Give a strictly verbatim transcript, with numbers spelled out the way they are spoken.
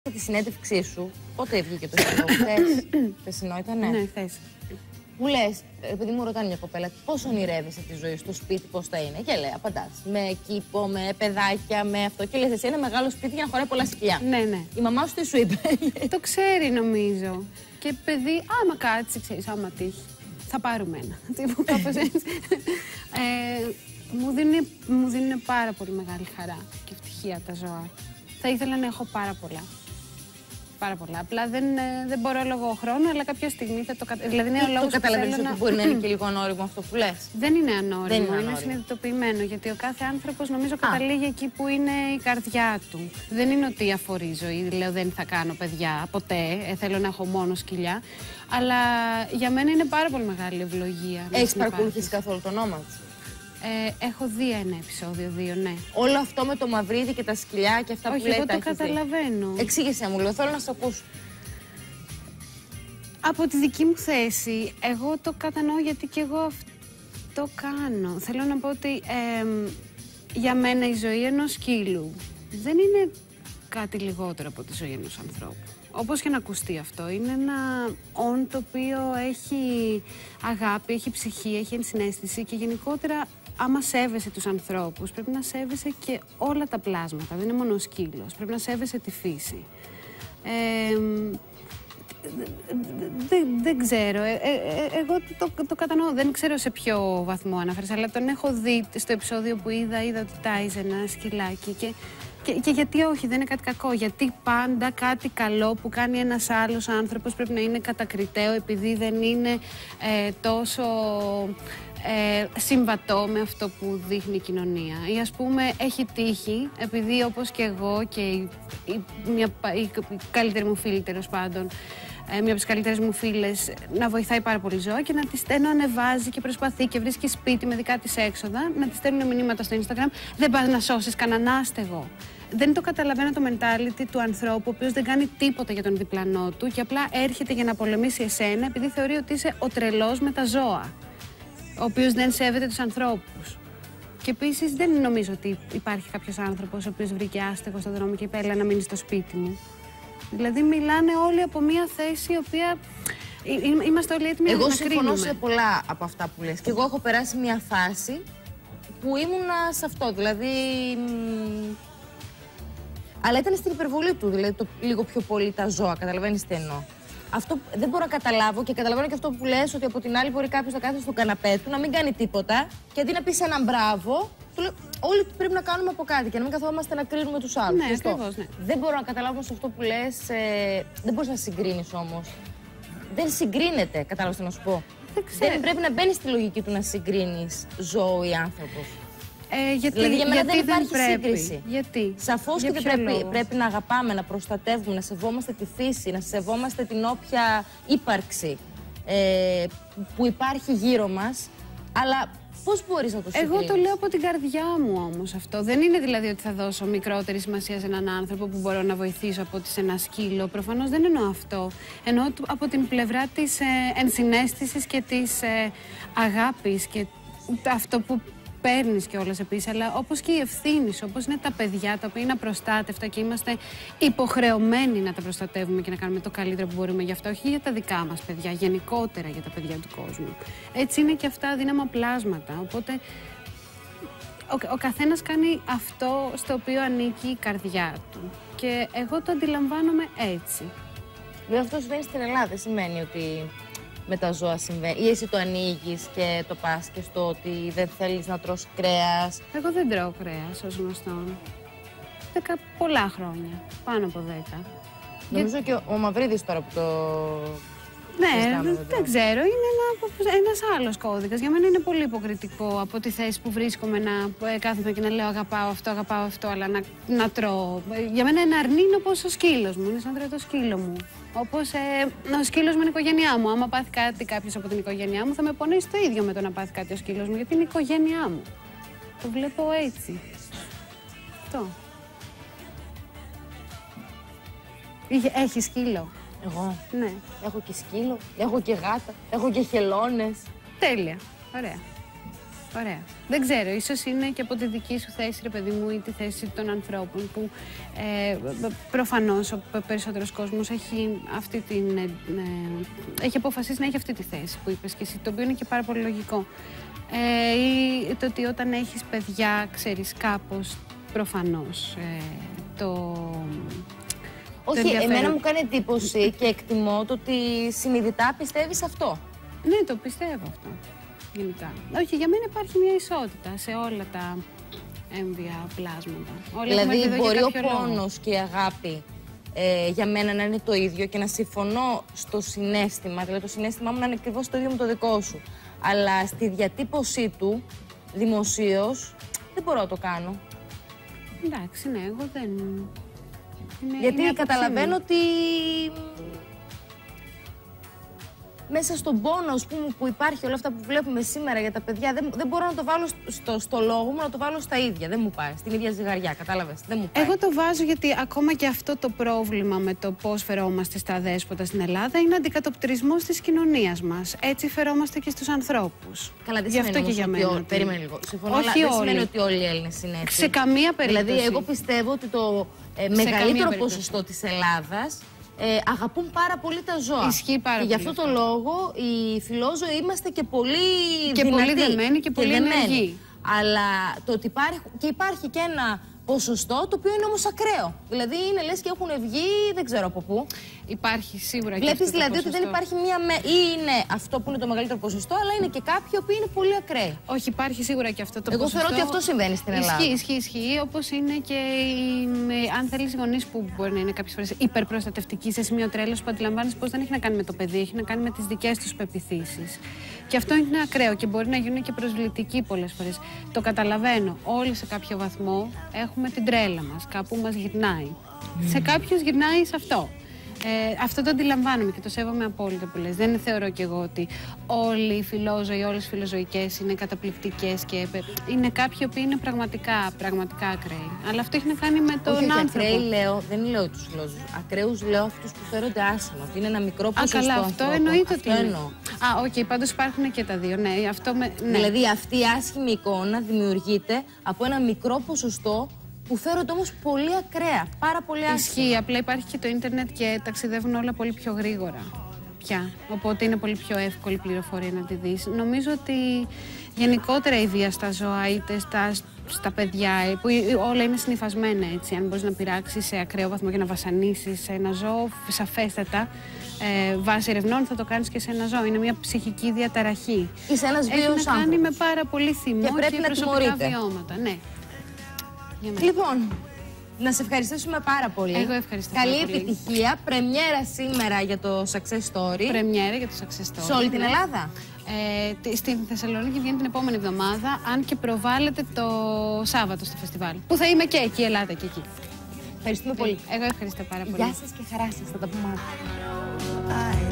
Τη συνέντευξή σου, πότε βγήκε το σχεδόν, χθες, χθεσινό ήτανε. Ναι, χθες. Μου λες, επειδή μου ρωτάνε μια κοπέλα, πώς ονειρεύεσαι τη ζωή στο σπίτι, πώς θα είναι. Και λέει, απαντάς, με κήπο, με παιδάκια, με αυτό. Και λες, εσύ ένα μεγάλο σπίτι για να χωράει πολλά σκυλιά. Ναι, ναι. Η μαμά σου τι σου είπε. Το ξέρει νομίζω. Και παιδί, άμα κάτσει, ξέρεις, άμα τύχει, θα πάρουμε ένα. Τύπου κάπως έτσι. ε, μου, δίνει, μου δίνουν πάρα πολύ μεγάλη χαρά και ευτυχία τα ζώα. Θα ήθελα να έχω πάρα πολλά. Πάρα πολλά. Απλά δεν, δεν μπορώ λόγω χρόνου, αλλά κάποια στιγμή θα το καταλαβαίνω. Δηλαδή, είναι ο λόγος το καταλαβαίνεις ότι να... μπορεί να είναι και λίγο ανώριμο αυτό που λες. Δεν είναι ανώριμο, δεν είναι, είναι ανώριμο. συνειδητοποιημένο. Γιατί ο κάθε άνθρωπος νομίζω καταλήγει εκεί που είναι η καρδιά του. Δεν είναι ότι αφορίζω ή λέω δεν θα κάνω παιδιά ποτέ, ε, θέλω να έχω μόνο σκυλιά. Αλλά για μένα είναι πάρα πολύ μεγάλη ευλογία. Έχεις παρακολουθήσει καθόλου το όνομα της? Ε, έχω δει ένα επεισόδιο, δύο, ναι. Όλο αυτό με το μαυρίδι και τα σκυλιά και αυτά Όχι, που λέει, εγώ τα το καταλαβαίνω. Δει. Εξήγησέ μου, λέω, θέλω να σε ακούσω. Από τη δική μου θέση, εγώ το κατανοώ γιατί και εγώ αυτό κάνω. Θέλω να πω ότι ε, για μένα η ζωή ενός σκύλου δεν είναι κάτι λιγότερο από τη ζωή ενός ανθρώπου. Όπως και να ακουστεί αυτό, είναι ένα όν το οποίο έχει αγάπη, έχει ψυχή, έχει ενσυναίσθηση και γενικότερα άμα σέβεσαι τους ανθρώπους πρέπει να σέβεσαι και όλα τα πλάσματα, δεν είναι μόνο ο σκύλος, πρέπει να σέβεσαι τη φύση. Ε, δεν, δεν ξέρω, ε, ε, εγώ το, το, το κατανοώ, δεν ξέρω σε ποιο βαθμό αναφέρεις, αλλά τον έχω δει στο επεισόδιο που είδα, είδα ότι τάιζε ένα σκυλάκι και Και, και γιατί όχι, δεν είναι κάτι κακό. Γιατί πάντα κάτι καλό που κάνει ένας άλλος άνθρωπος πρέπει να είναι κατακριτέο επειδή δεν είναι ε, τόσο ε, συμβατό με αυτό που δείχνει η κοινωνία. Ή ας πούμε έχει τύχει, επειδή όπως και εγώ και η, η, μια, η, η καλύτερη μου φίλη τέλος πάντων, μια από τις καλύτερες μου φίλες να βοηθάει πάρα πολύ ζώα και να τη στέλνω, ανεβάζει και προσπαθεί και βρίσκει σπίτι με δικά της έξοδα, να τη στέλνω μηνύματα στο Instagram. Δεν πας να σώσεις κανέναν άστεγο. Δεν το καταλαβαίνω το mentality του ανθρώπου, ο οποίος δεν κάνει τίποτα για τον διπλανό του και απλά έρχεται για να πολεμήσει εσένα επειδή θεωρεί ότι είσαι ο τρελός με τα ζώα, ο οποίος δεν σέβεται τους ανθρώπους. Και επίσης δεν νομίζω ότι υπάρχει κάποιος άνθρωπος ο οποίος βρήκε άστεγο στον δρόμο και είπε έλα να μείνει στο σπίτι μου. Δηλαδή μιλάνε όλοι από μια θέση η οποία είμαστε όλοι έτοιμοι να κρίνουμε. Εγώ συμφωνώ σε πολλά από αυτά που λες. Και εγώ έχω περάσει μια φάση που ήμουνα σε αυτό, δηλαδή... Αλλά ήταν στην υπερβολή του, δηλαδή το λίγο πιο πολύ τα ζώα, καταλαβαίνεις τι εννοώ. Αυτό δεν μπορώ να καταλάβω και καταλαβαίνω και αυτό που λες ότι από την άλλη μπορεί κάποιος να κάθεται στο καναπέ του, να μην κάνει τίποτα και αντί να πεις έναν μπράβο, του λέω, όλοι πρέπει να κάνουμε από κάτι και να μην καθόμαστε να κρίνουμε τους άλλους. Ναι, ακριβώς, ναι. Δεν μπορώ να καταλάβω σε αυτό που λες, ε, δεν μπορείς να συγκρίνεις όμως. Δεν συγκρίνεται, κατάλαβες τι να σου πω. Δεν, δεν πρέπει να μπαίνεις στη λογική του να συγκρίνεις ζώο ή άνθρωπος. Ε, γιατί, δηλαδή για μένα γιατί δεν υπάρχει δεν πρέπει. σύγκριση. Γιατί. Σαφώς και δεν πρέπει, πρέπει να αγαπάμε, να προστατεύουμε, να σεβόμαστε τη φύση, να σεβόμαστε την όποια ύπαρξη ε, που υπάρχει γύρω μας. Αλλά πώς μπορείς να το συγκρίνεις? Εγώ το λέω από την καρδιά μου όμως αυτό. Δεν είναι δηλαδή ότι θα δώσω μικρότερη σημασία σε έναν άνθρωπο που μπορώ να βοηθήσω από ότι σε ένα σκύλο. Προφανώς δεν εννοώ αυτό. Εννοώ από την πλευρά της ε, ενσυναίσθησης και της ε, αγάπης και αυτό που παίρνεις κιόλας επίσης, αλλά όπως και η ευθύνη, όπως είναι τα παιδιά τα οποία είναι απροστάτευτα και είμαστε υποχρεωμένοι να τα προστατεύουμε και να κάνουμε το καλύτερο που μπορούμε για αυτά, όχι για τα δικά μας παιδιά, γενικότερα για τα παιδιά του κόσμου. Έτσι είναι και αυτά αδύναμα πλάσματα. Οπότε ο, ο καθένας κάνει αυτό στο οποίο ανήκει η καρδιά του. Και εγώ το αντιλαμβάνομαι έτσι. Βέβαια αυτό συμβαίνει στην Ελλάδα, δεν σημαίνει ότι με τα ζώα συμβαίνει. Ή εσύ το ανοίγεις και το πας και στο ότι δεν θέλεις να τρως κρέας. Εγώ δεν τρώω κρέας, ως γνωστόν. Δεκα, πολλά χρόνια. Πάνω από δέκα. Νομίζω Για... και ο, ο Μαυρίδης τώρα που το... Ναι, δεν, δεν ξέρω. Είναι ένα, ένας άλλος κώδικας. Για μένα είναι πολύ υποκριτικό από τη θέση που βρίσκομαι να ε, κάθομαι και να λέω αγαπάω αυτό, αγαπάω αυτό, αλλά να, να τρώω. Για μένα ένα αρνί είναι όπως ο σκύλος μου. Είναι σαν τρώει το σκύλο μου. Όπως ε, ο σκύλος μου είναι η οικογένειά μου. Άμα πάθει κάτι κάποιος από την οικογένειά μου, θα με πονέσει το ίδιο με το να πάθει κάτι ο σκύλος μου, γιατί είναι η οικογένειά μου. Το βλέπω έτσι. Αυτό. Έχει σκύλο? Εγώ. Ναι. Έχω και σκύλο, έχω και γάτα, έχω και χελώνες. Τέλεια. Ωραία. Ωραία. Δεν ξέρω, ίσως είναι και από τη δική σου θέση, ρε παιδί μου, ή τη θέση των ανθρώπων που ε, προφανώς ο περισσότερος κόσμος έχει, αυτή την, ε, έχει αποφασίσει να έχει αυτή τη θέση που είπες και εσύ, το οποίο είναι και πάρα πολύ λογικό. Ε, ή το ότι όταν έχεις παιδιά, ξέρεις, κάπως προφανώς ε, το... Όχι, το εμένα μου κάνει εντύπωση και εκτιμώ το ότι συνειδητά πιστεύεις αυτό. Ναι, το πιστεύω αυτό. Γενικά. Όχι, για μένα υπάρχει μια ισότητα σε όλα τα έμβια πλάσματα. Όλα δηλαδή μπορεί ο πόνος και η αγάπη ε, για μένα να είναι το ίδιο και να συμφωνώ στο συναίσθημα, δηλαδή το συναίσθημά μου να είναι ακριβώς το ίδιο με το δικό σου. Αλλά στη διατύπωσή του, δημοσίως, δεν μπορώ να το κάνω. Εντάξει, ναι, εγώ δεν... Είναι, γιατί είναι καταλαβαίνω ότι... μέσα στον πόνο, ας πούμε, που υπάρχει όλα αυτά που βλέπουμε σήμερα για τα παιδιά, δεν, δεν μπορώ να το βάλω στο, στο λόγο μου, να το βάλω στα ίδια. Δεν μου πάει. Στην ίδια ζυγαριά, κατάλαβες. Δεν μου πάει. Εγώ το βάζω γιατί ακόμα και αυτό το πρόβλημα με το πώς φερόμαστε στα δέσποτα στην Ελλάδα είναι αντικατοπτρισμός της κοινωνίας μας. Έτσι φερόμαστε και στους ανθρώπους. Καλά, δεν σημαίνει και για μένα. Ότι... Περίμενε λίγο. Συμφωνώ, όχι αλλά όλοι. δεν σημαίνει ότι όλοι οι Έλληνες είναι έτσι. Σε καμία περίπτωση. Δηλαδή, εγώ πιστεύω ότι το ε, μεγαλύτερο ποσοστό της Ελλάδας Ε, αγαπούν πάρα πολύ τα ζώα. Ισχύει πάρα και πολύ. γι' αυτό το λόγο οι φιλόζωοι είμαστε και πολύ και δυνατοί. πολύ δεμένοι και πολύ ενεργοί. Αλλά το ότι υπάρχει, και υπάρχει και ένα ποσοστό το οποίο είναι όμως ακραίο. Δηλαδή είναι λες και έχουν βγει δεν ξέρω από πού. Υπάρχει σίγουρα. Βλέπεις και δηλαδή ότι δεν υπάρχει μία. Με... ή είναι αυτό που είναι το μεγαλύτερο ποσοστό, αλλά είναι και κάποιοι που είναι πολύ ακραίοι. Όχι, υπάρχει σίγουρα και αυτό το Εγώ ποσοστό. Εγώ θεωρώ ότι αυτό συμβαίνει στην Ελλάδα. Ισχύει, ισχύει, ισχύει. Όπως είναι και οι, αν θέλεις, οι γονείς που μπορεί να είναι κάποιες φορές υπερπροστατευτικοί σε σημείο τρέλος, που αντιλαμβάνεσαι πως δεν έχει να κάνει με το παιδί, έχει να κάνει με τις δικές τους πεποιθήσεις. Και αυτό είναι ακραίο και μπορεί να γίνουν και προσβλητικοί πολλές φορές. Το καταλαβαίνω. Όλοι σε κάποιο βαθμό έχουμε την τρέλα μας. Κάπου μας γυρνάει. Mm. Σε κάποιους γυρνάει σε αυτό. Ε, αυτό το αντιλαμβάνομαι και το σέβομαι απόλυτα που λες. Δεν θεωρώ κι εγώ ότι όλοι οι φιλόζωοι, όλες οι φιλοζωικές είναι καταπληκτικές και είναι κάποιοι που είναι πραγματικά, πραγματικά ακραίοι. Αλλά αυτό έχει να κάνει με τον όχι, άνθρωπο. Ακραίοι λέω, δεν λέω τους φιλόζωους. Ακραίους λέω αυτούς που φέρονται άσχημα. Ότι είναι ένα μικρό ποσοστό. Α, καλά, αυτό ανθρώπων. εννοείται αυτό ότι είναι. Εννοώ. Α, οκ, okay, πάντως υπάρχουν και τα δύο. Ναι, αυτό με, ναι. Δηλαδή αυτή η άσχημη εικόνα δημιουργείται από ένα μικρό ποσοστό που φέρονται όμως πολύ ακραία, πάρα πολύ άσχημα. Ισχύει, απλά υπάρχει και το ίντερνετ και ταξιδεύουν όλα πολύ πιο γρήγορα πια. Οπότε είναι πολύ πιο εύκολη πληροφορία να τη δεις. Νομίζω ότι γενικότερα η βία στα ζώα, είτε στα, στα παιδιά, που όλα είναι συνυφασμένα έτσι. Αν μπορείς να πειράξεις σε ακραίο βαθμό και να βασανίσεις ένα ζώο, σαφέστατα, ε, βάσει ερευνών θα το κάνεις και σε ένα ζώο. Είναι μια ψυχική διαταραχή. Είσαι ένας βίος άνθρωπος. Έχει να κάνει με πάρα πολύ θυμό και, πρέπει και να προσωπικά βιώματα. Ναι. Λοιπόν, να σε ευχαριστήσουμε πάρα πολύ. Εγώ ευχαριστώ. Καλή πάρα πολύ. επιτυχία. Πρεμιέρα σήμερα για το Success Story. Πρεμιέρα για το Success Story. Σε όλη την Ελλάδα. Ε, στην Θεσσαλονίκη βγαίνει την επόμενη εβδομάδα, αν και προβάλλεται το Σάββατο στο φεστιβάλ. Που θα είμαι και εκεί, ελάτε και εκεί. Ευχαριστούμε πολύ. Εγώ ευχαριστώ πάρα πολύ. Γεια σας και χαρά σας. Θα τα πούμε αύριο.